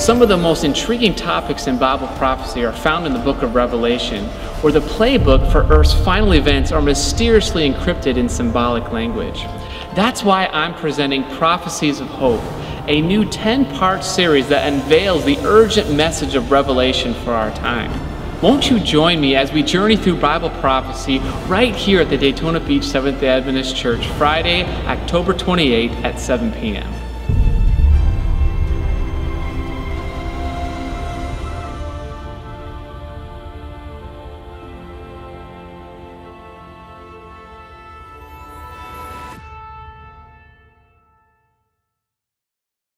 Some of the most intriguing topics in Bible prophecy are found in the book of Revelation, where the playbook for Earth's final events are mysteriously encrypted in symbolic language. That's why I'm presenting Prophecies of Hope, a new 10-part series that unveils the urgent message of Revelation for our time. Won't you join me as we journey through Bible prophecy right here at the Daytona Beach Seventh-day Adventist Church, Friday, October 28th at 7 p.m.